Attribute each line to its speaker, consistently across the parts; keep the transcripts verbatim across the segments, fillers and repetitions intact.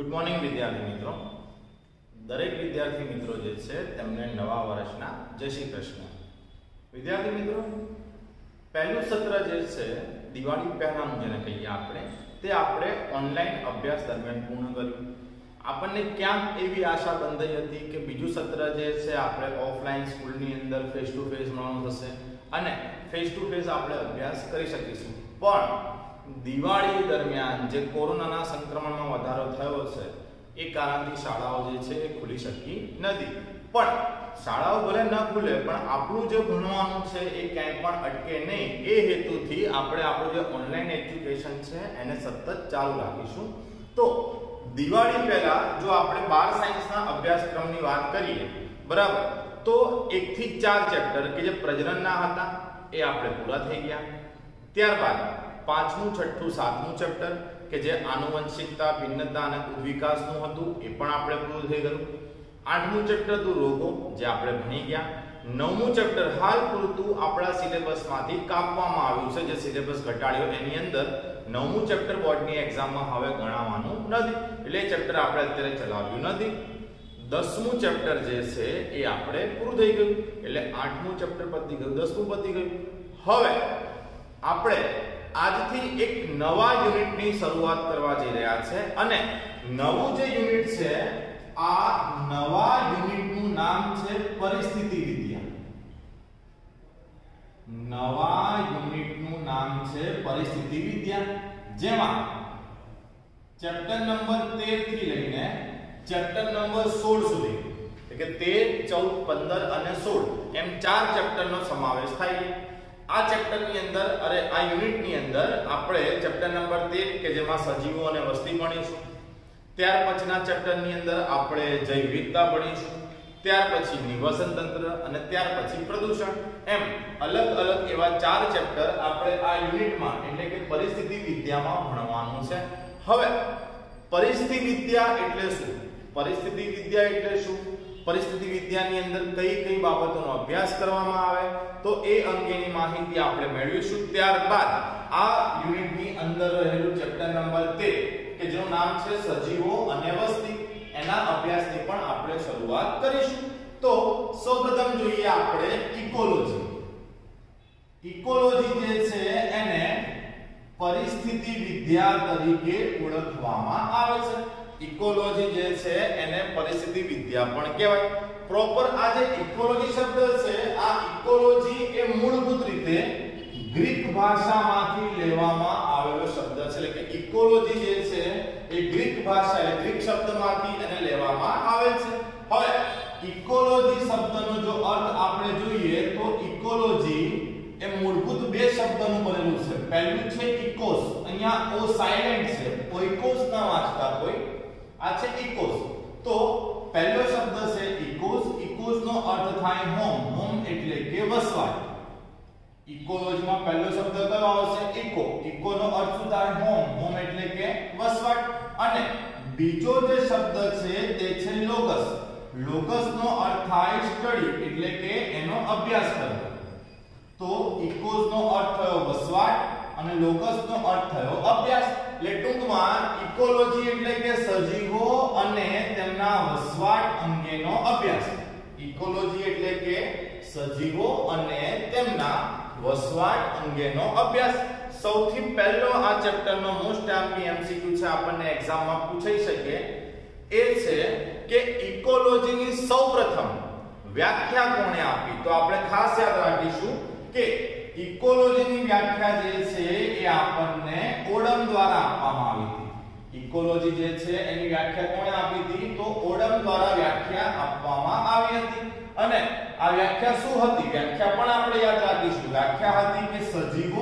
Speaker 1: Good morning વિદ્યાર્થી મિત્રો, દરેક વિદ્યાર્થી મિત્રો જે છે તેમને નવા વર્ષના જય શ્રી કૃષ્ણ. વિદ્યાર્થી મિત્રો, પહેલું સત્ર જે છે દિવાળી પહેલાનું જેને કહીએ આપણે, તે આપણે ઓનલાઈન અભ્યાસ દરમિયાન પૂર્ણ કર્યું. આપણને ક્યાંક એવી આશા બંધાઈ હતી કે બીજું સત્ર જે છે આપણે ઓફલાઈન સ્કૂલની અંદર ફેસ ટુ ફેસ મળવાનું થશે અને ફેસ ટુ ફેસ આપણે અભ્યાસ કરી શકીશું. પણ દિવાળી દરમિયાન જે કોરોનાના સંક્રમણમાં વધારો થયો છે એ કારણથી શાળાઓ જે છે એ ખુલી શકી નથી. પણ શાળાઓ ભલે ન ખુલે પણ આપણું જે ભણવાનું છે એ ક્યાંય પણ અટકે નહીં, એ હેતુથી આપણે આપણું જે ઓનલાઈન એજ્યુકેશન છે એને સતત ચાલુ રાખીશું. તો દિવાળી પહેલા જો આપણે બાર સાયન્સના અભ્યાસક્રમની વાત કરીએ, બરાબર, તો એક થી ચાર ચેપ્ટર કે જે પ્રજનનના હતા એ આપણે પૂરા થઈ ગયા. ત્યારબાદ પાંચમું, છઠ્ઠું, સાતમું ચેપ્ટર કે જે આનુવંશિકતા, ભિન્નતા અને ઉદ્વિકાસનું હતું એ પણ આપણે પૂરું થઈ ગયું. આઠમું ચેપ્ટર હતું રોગો, જે આપણે ભણી ગયા. નવમું ચેપ્ટર હાલ પૂરતું આપણા સિલેબસમાંથી કાપવામાં આવ્યું છે, જે સિલેબસ ઘટાડ્યો એની અંદર નવમું ચેપ્ટર બોર્ડની એક્ઝામમાં હવે ગણાવવાનું નથી, એટલે એ ચેપ્ટર આપણે અત્યારે ચલાવ્યું નથી. દસમું ચેપ્ટર જે છે એ આપણે પૂરું થઈ ગયું, એટલે આઠમું ચેપ્ટર પતી ગયું, દસમું પતી ગયું. હવે આપણે આજથી એક નવા યુનિટની શરૂઆત કરવા જઈ રહ્યા છે અને નવું જે યુનિટ છે આ નવા યુનિટનું નામ છે પરિસ્થિતિ વિદ્યા. નવા યુનિટનું નામ છે પરિસ્થિતિ વિદ્યા, જેમાં ચેપ્ટર નંબર તેર થી લઈને ચેપ્ટર નંબર સોળ સુધી, એટલે કે તેર, ચૌદ, પંદર અને સોળ એમ ચાર ચેપ્ટરનો સમાવેશ થાય છે. આ ચેપ્ટરની અંદર અરે આ યુનિટની અંદર આપણે ચેપ્ટર નંબર તેર કે જેમાં સજીવો અને વસ્તી ભણીશું. ત્યાર પછીના ચેપ્ટરની અંદર આપણે જૈવ વિવિધતા ભણીશું. ત્યાર પછી નિવસન તંત્ર અને ત્યાર પછી પ્રદૂષણ, એમ અલગ અલગ એવા ચાર ચેપ્ટર આપણે આ યુનિટમાં એટલે કે પરિસ્થિતિ વિદ્યામાં ભણવાનું છે. હવે પરિસ્થિતિ વિદ્યા એટલે શું? પરિસ્થિતિ વિદ્યા એટલે શું? પરિસ્થિતિ વિદ્યાની અંદર કઈ કઈ બાબતોનો અભ્યાસ કરવામાં આવે તો એ અંગેની માહિતી આપણે મેળવીશું. ત્યારબાદ આ યુનિટની અંદર રહેલું ચેપ્ટર નંબર તેર કે જેનું નામ છે સજીવો અને વસ્તી, એના અભ્યાસની પણ આપણે શરૂઆત કરીશું. તો સૌપ્રથમ જોઈએ આપણે ઇકોલોજી. ઇકોલોજી જે છે એને પરિસ્થિતિ વિદ્યા તરીકે ઓળખવામાં આવે છે. ઇકોલોજી જે છે એને પરિસ્થિતિ વિદ્યા પણ કહેવાય. પ્રોપર આ જે ઇકોલોજી શબ્દ છે, આ ઇકોલોજી એ મૂળભૂત રીતે ગ્રીક ભાષામાંથી લેવામાં આવેલો શબ્દ છે. એટલે કે ઇકોલોજી જે છે એ ગ્રીક ભાષા એટલે ગ્રીક શબ્દમાંથી એને લેવામાં આવે છે. હવે ઇકોલોજી શબ્દનો જો અર્થ આપણે જોઈએ તો ઇકોલોજી એ મૂળભૂત બે શબ્દનું બનેલું છે. પહેલું છે ઇકોસ, અહીંયા ઓ સાયલેન્ટ છે, ઓઇકોસ ના વાંચતા કોઈ, આ છે ઇકોસ. તો પહેલો શબ્દ છે ઇકોસ. ઇકોસ નો અર્થ થાય હોમ. હોમ એટલે કે વસવાટ. ઇકોલોજીમાં પહેલો શબ્દ કયો આવશે? ઇકો. ઇકો નો અર્થ શું થાય? હોમ. હોમ એટલે કે વસવાટ. અને બીજો જે શબ્દ છે તે છે લોગસ. લોગસ નો અર્થ થાય સ્ટડી એટલે કે એનો અભ્યાસ કરવો. તો ઇકોસ નો અર્થ થયો વસવાટ અને લોગસ નો અર્થ થયો અભ્યાસ. એટલે ટૂંકમાં ઇકોલોજી એટલે કે સજીવો અને તેમના વસવાટ અંગેનો અભ્યાસ. ઇકોલોજી એટલે કે સજીવો અને તેમના વસવાટ અંગેનો અભ્યાસ. સૌથી પહેલો આ ચેપ્ટરનો મોસ્ટ આઈએમપી એમસીક્યુ છે, આપણને એક્ઝામમાં પૂછાઈ શકે એ છે કે ઇકોલોજીની સૌપ્રથમ વ્યાખ્યા કોણે આપી? તો આપણે ખાસ યાદ રાખીશું કે ઇકોલોજીની વ્યાખ્યા જે છે એ આપણને ઓડમ દ્વારા આપવામાં આવી હતી. ઇકોલોજી જે છે એની વ્યાખ્યા કોણે આપી હતી? તો ઓડમ દ્વારા વ્યાખ્યા આપવામાં આવી હતી. અને આ વ્યાખ્યા શું હતી? વ્યાખ્યા પણ આપણે યાદ રાખીશું. વ્યાખ્યા હતી કે સજીવો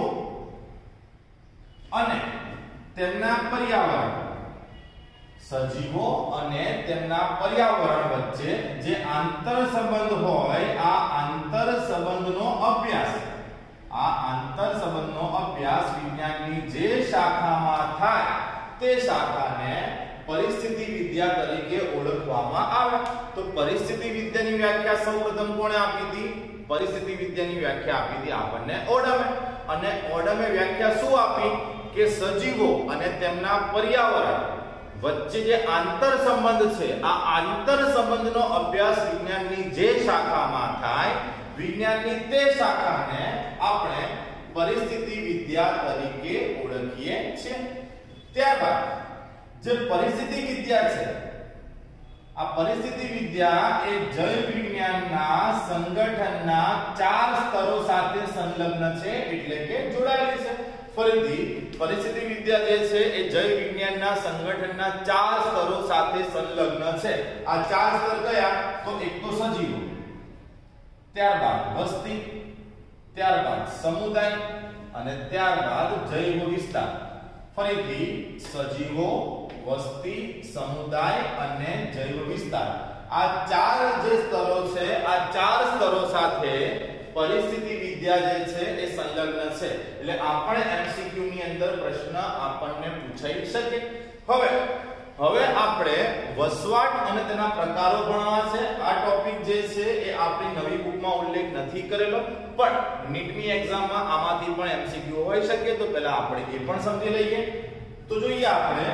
Speaker 1: અને તેમના પર્યાવરણ, સજીવો અને તેમના પર્યાવરણ વચ્ચે જે આંતર સંબંધ હોય, આ આંતર સંબંધનો અભ્યાસ, આ આંતર સંબંધનો અભ્યાસ વિજ્ઞાનની જે શાખામાં થાય તે શાખાને પરિસ્થિતિ વિદ્યા તરીકે ઓળખવામાં આવે. તો પરિસ્થિતિ વિદ્યાની વ્યાખ્યા સૌપ્રથમ કોણે આપી હતી? પરિસ્થિતિ વિદ્યાની વ્યાખ્યા આપી હતી આપણને ઓડમે. અને ઓડમે વ્યાખ્યા શું આપી? કે સજીવો અને તેમના પર્યાવરણ વચ્ચે જે આંતર સંબંધ છે આ આંતર સંબંધનો અભ્યાસ વિજ્ઞાનની જે શાખામાં થાય વિજ્ઞાનની તે શાખાને આપણે પરિસ્થિતિ વિદ્યા તરીકે ઓળખીએ છીએ। ત્યારબાદ જે પરિસ્થિતિ વિદ્યા છે આ પરિસ્થિતિ વિદ્યા એ જૈવ વિજ્ઞાનના સંગઠનના ચાર સ્તરો સાથે સંલગ્ન છે એટલે કે જોડાયેલી છે। ફરીથી પરિસ્થિતિ વિદ્યા જે છે એ જૈવ વિજ્ઞાનના સંગઠનના ચાર સ્તરો સાથે સંલગ્ન છે। આ ચાર સ્તર કયા તો એક તો સજીવો, ત્યારબાદ વસ્તી, ત્યારબાદ સમુદાય અને ત્યારબાદ જૈવ વિસ્તાર। ફરીથી સજીવો, વસ્તી, સમુદાય અને જૈવ વિસ્તાર આ ચાર જે સ્તરો છે આ ચાર સ્તરો સાથે પરિસ્થિતિ વિદ્યા જે છે એ સંલગ્ન છે એટલે આપણે એમસીક્યુ ની અંદર પ્રશ્ન આપણને પૂછાઈ શકે। હવે હવે આપણે વસવાટ અને તેના પ્રકારો ભણવા છે। આ ટોપિક જે છે એ આપણી નવી બુકમાં ઉલ્લેખ નથી કરેલો પણ નીટની એક્ઝામમાં આમાંથી પણ એમસીક્યુ હોઈ શકે તો પહેલા આપણે એ પણ સમજી લઈએ। તો જોઈએ આપણે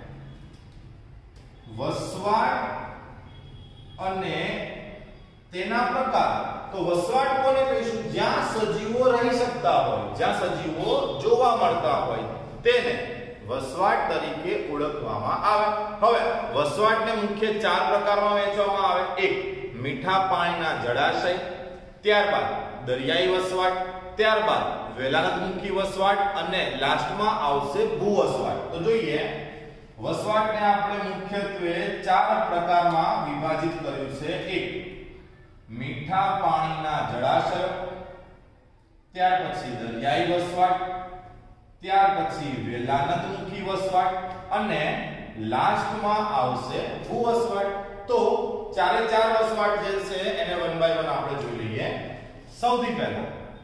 Speaker 1: વસવાટ અને તેના પ્રકાર। તો વસવાટ કોને કહીશું જ્યાં સજીવો રહી શકતા હોય, જ્યાં સજીવો જોવા મળતા હોય તેને વસવાટ તરીકે ઓળખવામાં આવે। હવે વસવાટને મુખ્ય ચાર પ્રકારમાં વહેંચવામાં આવે। એક મીઠા પાણીના જળાશય, ત્યારબાદ દરિયાઈ વસવાટ, ત્યારબાદ વેલાનતમુખી વસવાટ અને લાસ્ટમાં આવશે ભૂવસવાટ। તો જોઈએ વસવાટને આપણે મુખ્યત્વે ચાર પ્રકારમાં વિભાજિત કર્યું છે। એક મીઠા પાણીના જળાશય, ત્યાર પછી દરિયાઈ વસવાટ, ત્યાર પછી વેલાનતમુખી વસવાટ અને લાસ્ટમાં આવશે ભૂવસવાટ। તો ચારે ચાર વસવાટ જે છે એને વન બાય વન આપણે જોઈ લઈએ। સૌથી પહેલા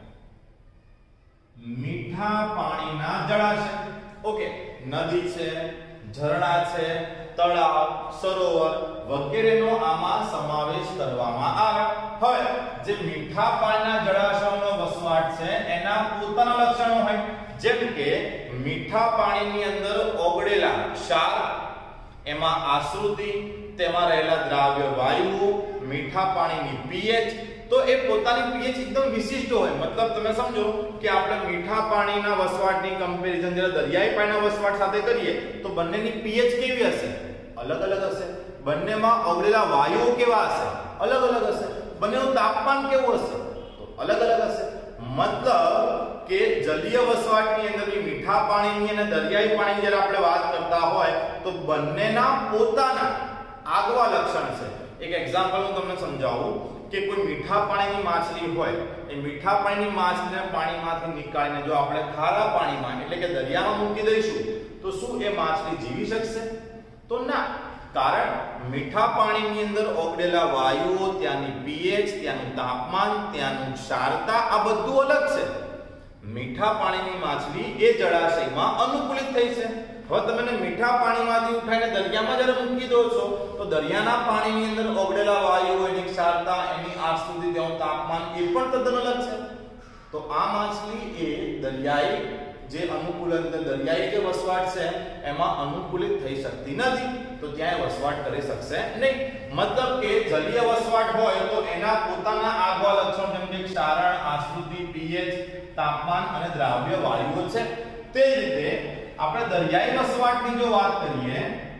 Speaker 1: મીઠા પાણીના જળાશય, ઓકે, નદી છે, ઝરણા છે, તળાવ, સરોવર વગેરેનો આમાં સમાવેશ કરવામાં આવે। હવે જે મીઠા પાણીના જળાશયોનો વસવાટ છે એના પોતાના લક્ષણો હોય જેમ કે મીઠા પાણીની અંદર ઓગળેલા ક્ષાર, એમાં આશ્રુતિ, તેમાં રહેલા દ્રાવ્ય વાયુઓ, મીઠા પાણીની પીએચ તો એ પોતાની પીએચ એકદમ વિશિષ્ટ હોય। મતલબ તમે સમજો કે આપણે મીઠા પાણીના વસવાટની કમ્પેરિઝન જ્યારે દરિયાઈ પાણીના વસવાટ સાથે કરીએ તો બંનેની પીએચ કેવી હશે? અલગ અલગ હશે। બંનેમાં ઓગળેલા વાયુઓ કેવા હશે? અલગ અલગ હશે। બંનેનું તાપમાન કેવું હશે? તો અલગ અલગ હશે। મતલબ કે જલીય વસવાટની અંદર મીઠા પાણીની અને દરિયાઈ પાણીની જ્યારે આપણે વાત કરતા હોય તો બંનેના પોતાના આગવા લક્ષણ છે। એક એક્ઝામ્પલ હું તમને સમજાવું કે કોઈ મીઠા પાણીની માછલી હોય એ મીઠા પાણીની માછલીને પાણીમાંથી નીકાળીને જો આપણે ખારા પાણીમાં એટલે કે દરિયામાં મૂકી દઈશું તો શું એ માછલી જીવી શકશે? તો ના, કારણ મીઠા પાણીની અંદર ઓગળેલા વાયુઓ, ત્યાંની પીએચ, ત્યાંનું તાપમાન, ત્યાંનું ક્ષારતા આ બધું અલગ છે। મીઠા પાણીની માછલી એ જળાશયમાં અનુકૂલિત થઈ છે। હવે તમે મીઠા પાણીમાંથી ઉઠાઈને દરિયામાં જ્યારે મૂકી દો છો તો દરિયાના પાણીની અંદર ઓગળેલા વાયુઓ, એની ક્ષારતા, એની આશ્રુતિ, તેનું તાપમાન એ પણ તદ્દન અલગ છે। તો આ માછલી એ દરિયાઈ જે અનુકૂલન દરિયાઈ જે વસવાટ છે એમાં અનુકૂલિત થઈ શકતી નથી, તો ત્યાં વસવાટ કરી શકશે નહીં। મતલબ કે જલીય વસવાટ હોય તો એના પોતાના આગવા લક્ષણ જેમ કે ક્ષારણ, આશ્રુતિ, પીએચ, તાપમાન અને દ્રાવ્ય વાયુઓ છે। તે જ રીતે આપણે દરિયાઈ વસવાટની જો વાત કરીએ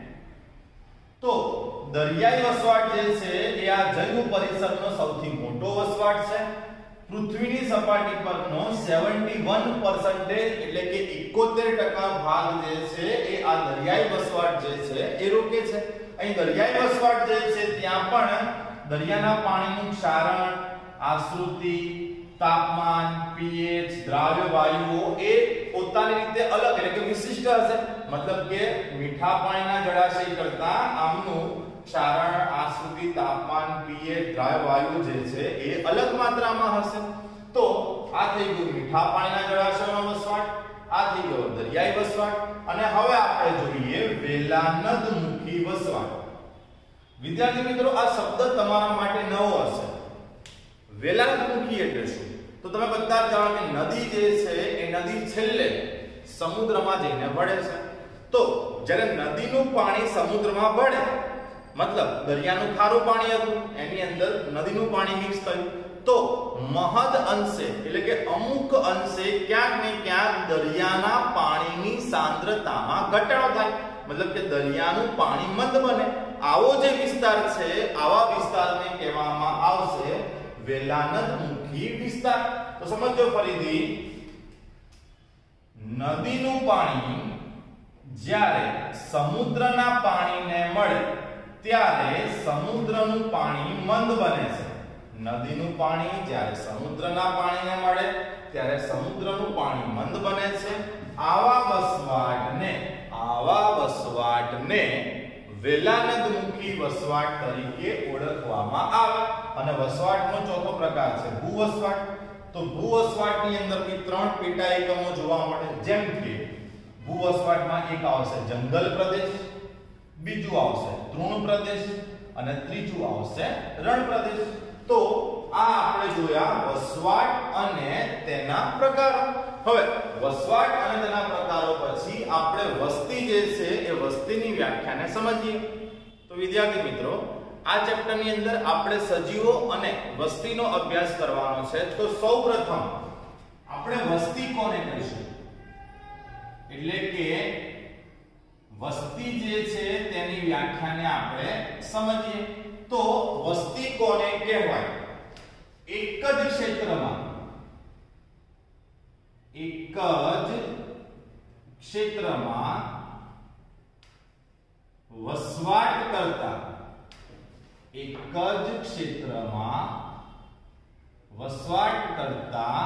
Speaker 1: તો દરિયાઈ વસવાટ જે છે એ આ જૈવ પરિસરનો સૌથી મોટો વસવાટ છે। પૃથ્વીની સપાટી પરનો એકાવન ટકા એટલે કે એકોતેર ટકા ભાગ જે છે એ આ દરિયાઈ વસવાટ જે છે એ રોકે છે। અહીં દરિયાઈ વસવાટ જે છે ત્યાં પણ દરિયાના પાણીનું ક્ષારણ, આશ્રુતિ, તાપમાન, પીએચ, દ્રાવ્ય વાયુઓ એ પોતાની રીતે અલગ એટલે કે વિશિષ્ટ હશે। મતલબ કે મીઠા પાણીના જળાશય કરતા આમનું ક્ષારણ, આશ્રુતિ, તાપમાન, પીએચ, દ્રાવ્ય વાયુઓ જે છે એ અલગ માત્રામાં હશે। તો આ થઈ ગયું મીઠા પાણીના જળાશયોનો વસવાટ, આ થઈ ગયો દરિયાઈ વસવાટ અને હવે આપણે જોઈએ વેલાનદમુખી વસવાટ। વિદ્યાર્થી મિત્રો આ શબ્દ તમારા માટે નવો હશે। વેલાનદમુખી એટલે શું? તો તમે બધા જાણો કે નદી જે છે એ નદી છેલ્લે સમુદ્રમાં જઈને ભળે છે। તો જ્યારે નદીનું પાણી સમુદ્રમાં ભળે, મતલબ દરિયાનું ખારું પાણી હતું એની અંદર નદીનું પાણી મિક્સ થયું, તો મહદ અંશે એટલે કે અમુક અંશે ક્યાંક ને ક્યાંક દરિયાના પાણીની સાંદ્રતામાં ઘટાડો થાય, મતલબ કે દરિયાનું પાણી મંદ બને. આવો જે વિસ્તાર છે, આવા વિસ્તારને કહેવામાં આવશે વેલાનદમુખી વિસ્તાર. તો સમજો ફરીથી, નદીનું પાણી જ્યારે સમુદ્રના પાણીને મળે ત્યારે સમુદ્રનું પાણી મંદ બને છે. નદીનું પાણી જ્યારે સમુદ્રના પાણીને મળે ત્યારે સમુદ્રનું પાણી મંદ બને છે. આવા વસવાટને આવા વસવાટને વેલાનદમુખી વસવાટ તરીકે ઓળખવામાં આવે. અને વસવાટનો ચોથો પ્રકાર છે ભૂવસવાટ. તો ભૂવસવાટની અંદર બી ત્રણ પેટા એકમો જોવા મળે. જેમ કે ભૂવસવાટમાં એક આવશે જંગલ પ્રદેશ, બીજું આવશે તૃણ પ્રદેશ અને ત્રીજું આવશે રણ પ્રદેશ. તો આ આપણે જોયા વસવાટ અને તેના પ્રકારો. હવે વસવાટ અને તેના પ્રકારો પછી આપણે વસ્તી જે છે એ વસ્તીની વ્યાખ્યાને સમજીએ. તો વિદ્યાર્થી મિત્રો, આ ચેપ્ટરની અંદર આપણે સજીવો અને વસ્તીનો અભ્યાસ કરવાનો છે. તો સૌપ્રથમ આપણે વસ્તી કોને કહીશું, એટલે કે વસ્તી જે છે તેની વ્યાખ્યાને આપણે સમજીએ. તો વસ્તી કોને કહેવાય? એક જ ક્ષેત્રમાં એક જ ક્ષેત્રમાં વસવાટ કરતા એક જ ક્ષેત્રમાં વસવાટ કરતા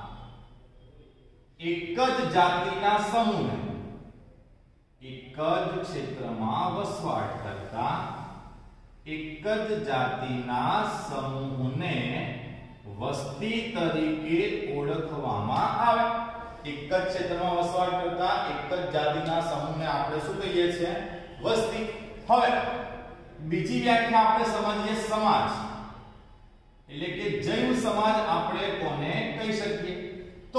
Speaker 1: એક જ જાતિના સમૂહને એક જ ક્ષેત્રમાં વસવાટ કરતા એક જ જાતિના સમૂહને વસ્તી તરીકે ઓળખવામાં આવે. એક જ ક્ષેત્રમાં વસવાટ કરતા એક જ જાતિના સમૂહને આપણે શું કહીએ છીએ? વસ્તી. હવે બીજી વ્યાખ્યા આપણે સમજીએ સમાજ, એટલે કે જૈવ સમાજ આપણે કોને કહી શકીએ? તો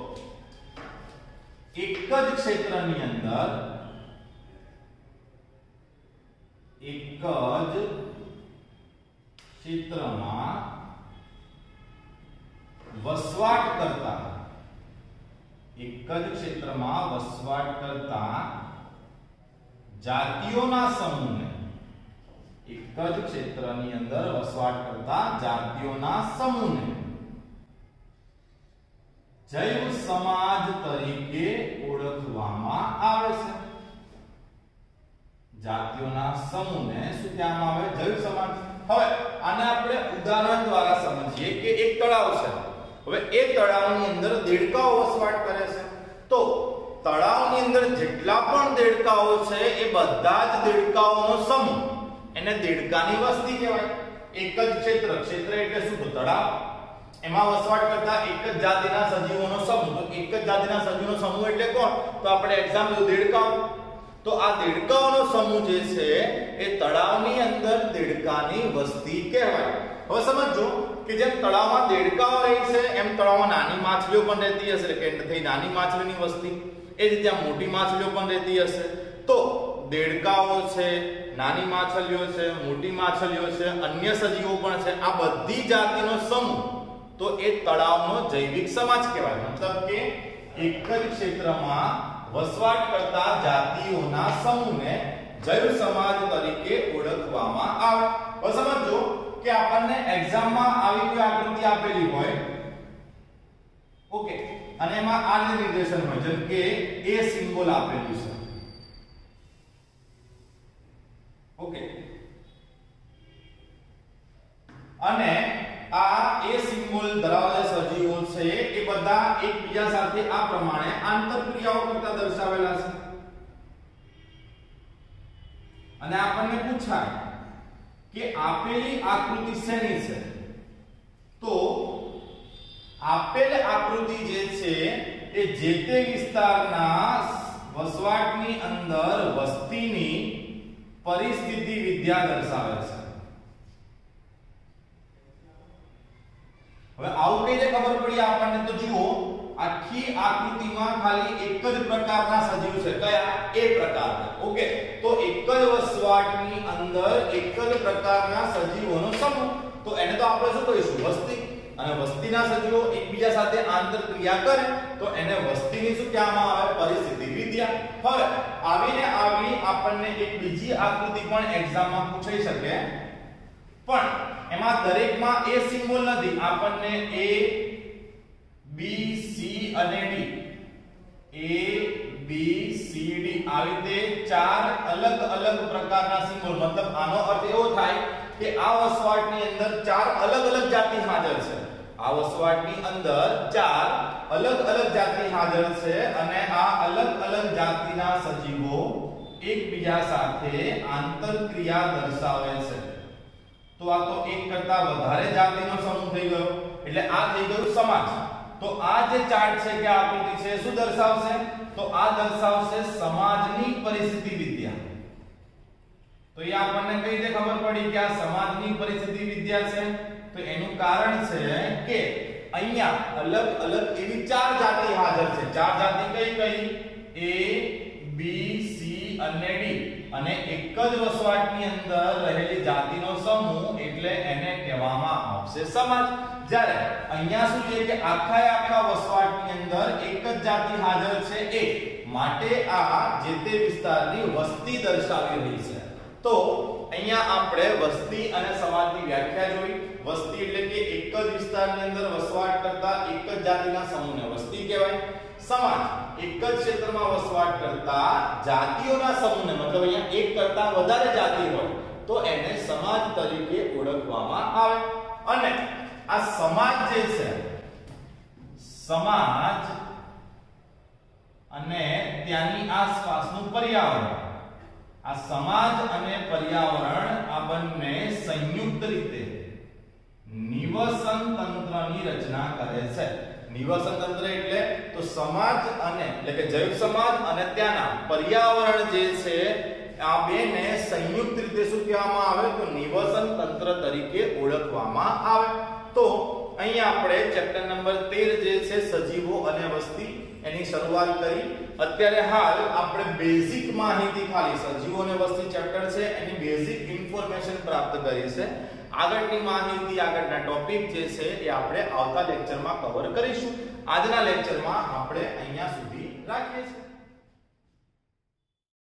Speaker 1: એક જ ક્ષેત્રની અંદર એક જ ક્ષેત્રમાં વસવાટ કરતા એક જ ક્ષેત્રમાં વસવાટ કરતા જાતિઓના સમૂહને એક જ ક્ષેત્રની અંદર વસવાટ કરતા જાતિઓના સમૂહને જૈવ સમાજ તરીકે ઓળખવામાં આવે છે. જાતિઓના સમૂહને શું કહેવામાં આવે? જૈવ સમાજ. હવે આને આપણે ઉદાહરણ દ્વારા સમજીએ કે એક તળાવ છે. હવે એ તળાવની અંદર દેડકાઓ વસવાટ કરે છે. તો તળાવની અંદર જેટલા પણ દેડકાઓ છે એ બધા જ દેડકાઓનો સમૂહ, એને દેડકાની વસ્તી કહેવાય. એક જ ક્ષેત્ર, ક્ષેત્ર એટલે શું? તો તળાવ. એમાં વસવાટ કરતા એક જ જાતિના સજીવોનો સમૂહ. તો એક જ જાતિના સજીવોનો સમૂહ એટલે કોણ? તો આપણે એક્ઝામ્પલ દેડકાઓ. તો આ દેડકાઓનો સમૂહ જે છે એ તળાવની અંદર દેડકાની વસ્તી કહેવાય. હવે સમજો કે જેમ તળાવમાં દેડકાઓ રહે છે એમ તળાવમાં નાની માછલીઓ પણ રહેતી હશે, એટલે કે થઈ નાની માછલીની વસ્તી. એ જ રીતે મોટી માછલીઓ પણ રહેતી હશે. તો દેડકાઓ છે, નાની માછલીઓ છે, મોટી માછલીઓ છે, અન્ય સજીવો પણ છે. આ બધી જાતિનો સમૂહ તો એ તળાવનો જૈવિક સમાજ કહેવાય. મતલબ કે એક જ ક્ષેત્રમાં વસવાટ કરતા જાતિઓના સમૂહને જૈવ સમાજ તરીકે ઓળખવામાં આવે. હવે સમજો કે આપણને એક્ઝામમાં આવી કોઈ આકૃતિ આપેલી હોય, ઓકે, અને એમાં આ જે નિર્દેશન હોય, જેમ કે એ સિમ્બોલ આપેલું છે, ઓકે, અને આ એ સિમ્બોલ ધરાવતા સજીવો છે એ બધા એકબીજા સાથે આ પ્રમાણે આંતરક્રિયાઓ કરતા દર્શાવેલા છે. અને આપણને પૂછાય કે આપેલી આકૃતિ શેની છે? તો આપેલ આકૃતિ જે છે એ જે તે વિસ્તારના વસવાટની અંદર વસ્તીની પરિસ્થિતિ વિદ્યા દર્શાવે છે. હવે આવું કઈ રીતે ખબર પડી આપણને? તો જુઓ, આખી આકૃતિમાં ખાલી એક જ પ્રકારના સજીવ છે, કયા? એ પ્રકારના. ઓકે, તો એક જ વસવાટની અંદર એક જ પ્રકારના સજીવોનો સમૂહ, તો એને તો આપણે શું કહીશું? વસ્તી. અને વસ્તીના સજીવો એકબીજા સાથે આંતરક્રિયા કરે તો એને વસ્તીની શું કહેવામાં આવે? પરિસ્થિતિ વિદ્યા. હવે આવીને આવી આપણને એક બીજી આકૃતિ પણ એક્ઝામમાં પૂછાઈ શકે, પણ એમાં દરેકમાં એ સિમ્બોલ નથી. આપણને A B C અને D, A B C D આવી રીતે ચાર અલગ અલગ પ્રકારના સિમ્બોલ. મતલબ આનો અર્થ એવો થાય કે આ વસવાટની અંદર ચાર અલગ અલગ જાતિ હાજર છે. આ વસવાટની અંદર ચાર અલગ અલગ જાતિ હાજર છે અને આ અલગ અલગ જાતિના સજીવો એકબીજા સાથે આંતરક્રિયા દર્શાવે છે. તો આ તો એક કરતા વધારે જાતિનો સમૂહ થઈ ગયો, એટલે આ થઈ ગયું સમાજ. તો આ જે ચાર્ટ છે કે આકૃતિ છે શું દર્શાવશે? તો આ દર્શાવશે સમાજની પરિસ્થિતિ વિદ્યા. તો એ આપણને કઈ રીતે ખબર પડી કે આ સમાજની પરિસ્થિતિ વિદ્યા છે? તો એનું કારણ છે કે અહીંયા અલગ અલગ એવી ચાર જાતિ હાજર છે. ચાર જાતિ કઈ કઈ? A B C અને D. અને એક જ વસવાટની અંદર રહેલી જાતિનો સમૂહ એટલે એને કહેવામાં આવશે સમાજ. જ્યારે અહીંયા શું છે કે આખા આખા વસવાટની અંદર એક જ જાતિ હાજર છે, એ માટે આ જે તે વિસ્તારની વસ્તી દર્શાવી રહી છે. તો અહીંયા આપણે વસ્તી અને સમાજની વ્યાખ્યા જોઈ. વસ્તી એટલે કે એક જ વિસ્તારની અંદર વસવાટ કરતા એક જ જાતિના સમૂહને વસ્તી કહેવાય. સમાજ એક જ ક્ષેત્રમાં વસવાટ કરતા જાતિઓના સમૂહને, મતલબ અહીંયા એક કરતા વધારે જાતિ હોય તો એને સમાજ તરીકે ઓળખવામાં આવે. અને આ સમાજ જે છે, સમાજ અને ત્યાંની આસપાસનું પર્યાવરણ, આ સમાજ અને પર્યાવરણ આ બંને સંયુક્ત રીતે નિવસન તંત્રની રચના કરે છે. નિવસન તંત્ર એટલે તો સમાજ અને એટલે કે જૈવ સમાજ અને ત્યાંના પર્યાવરણ જે છે આ બેને સંયુક્ત રીતે શું કહેવામાં આવે? તો નિવસન તંત્ર તરીકે ઓળખવામાં આવે. તો અહીંયા આપણે ચેપ્ટર નંબર તેર જે છે સજીવો અને વસ્તી એની શરૂઆત કરી. અત્યારે હાલ આપણે બેઝિક માહિતી, ખાલી સજીવો અને વસ્તી ચેપ્ટર છે એની બેઝિક ઇન્ફોર્મેશન પ્રાપ્ત કરી છે. આગળની માહિતી, આગળના ટોપિક જે છે એ આપણે આવતા લેક્ચરમાં કવર કરીશું. આજના લેક્ચરમાં આપણે અહીંયા સુધી રાખીએ છીએ.